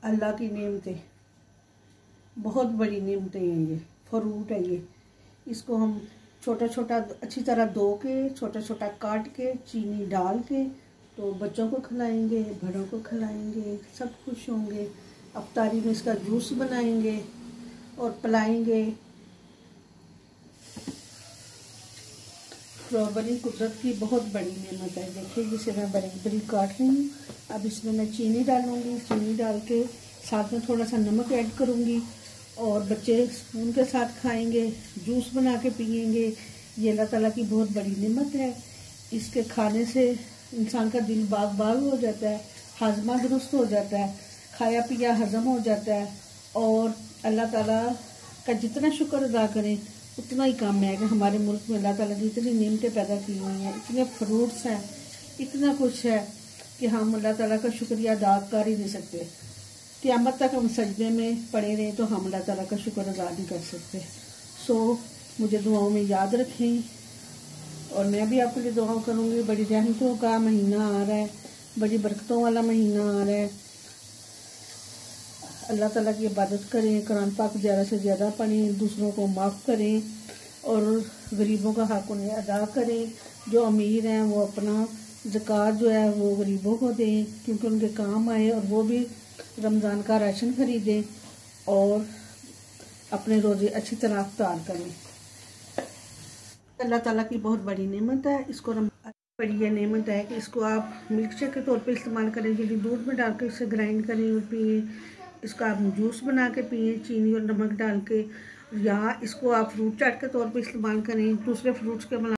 अल्लाह की नेमतें, बहुत बड़ी नेमतें हैं। ये फ्रूट है। ये इसको हम छोटा छोटा अच्छी तरह धो के छोटा छोटा काट के चीनी डाल के तो बच्चों को खिलाएंगे, बड़ों को खिलाएंगे, सब खुश होंगे। अफ्तारी में इसका जूस बनाएंगे और पिलाएंगे। स्ट्रॉबेरी कुदरत की बहुत बड़ी नेमत है। देखिए जिसे मैं बरीक बरीक काट रही हूँ। अब इसमें मैं चीनी डालूँगी। चीनी डाल के साथ में थोड़ा सा नमक ऐड करूँगी और बच्चे स्पून के साथ खाएंगे, जूस बना के पियेंगे। ये अल्लाह ताला की बहुत बड़ी नेमत है। इसके खाने से इंसान का दिल बाग बाग हो जाता है, हाजमा दुरुस्त हो जाता है, खाया पिया हजम हो जाता है। और अल्लाह ताला का जितना शुक्र अदा करें उतना ही कम है कि हमारे मुल्क में अल्लाह ताला ने इतनी नेमतें पैदा की हुई हैं, इतने फ्रूट्स हैं, इतना कुछ है कि हम अल्लाह ताला का शुक्रिया अदा कर ही नहीं सकते। क़यामत तक हम सजदे में पड़े रहे तो हम अल्लाह ताला का शुक्र अदा नहीं कर सकते। सो मुझे दुआओं में याद रखें और मैं भी आपके लिए दुआ करूँगी। बड़ी रहमतों का महीना आ रहा है, बड़ी बरकतों वाला महीना आ रहा है। अल्लाह ताला की इबादत करें, कुरान पाक ज़्यादा से ज़्यादा पढ़ें, दूसरों को माफ़ करें और गरीबों का हक़ उन्हें अदा करें। जो अमीर हैं वो अपना ज़कात जो है वो गरीबों को दें क्योंकि उनके काम आए, और वो भी रमज़ान का राशन खरीदें और अपने रोज़े अच्छी तरह अफ्तार करें। अल्लाह ताला की बहुत बड़ी नेमत है। इसको बड़ी ये नेमत है कि इसको आप मिल्क शेक के तौर पे इस्तेमाल करें। यदि दूध में डाल के इसे ग्राइंड करें और पिए। इसका आप जूस बना के पिए चीनी और नमक डाल के, या इसको आप फ्रूट चाट के तौर पे इस्तेमाल करें। दूसरे फ्रूट्स के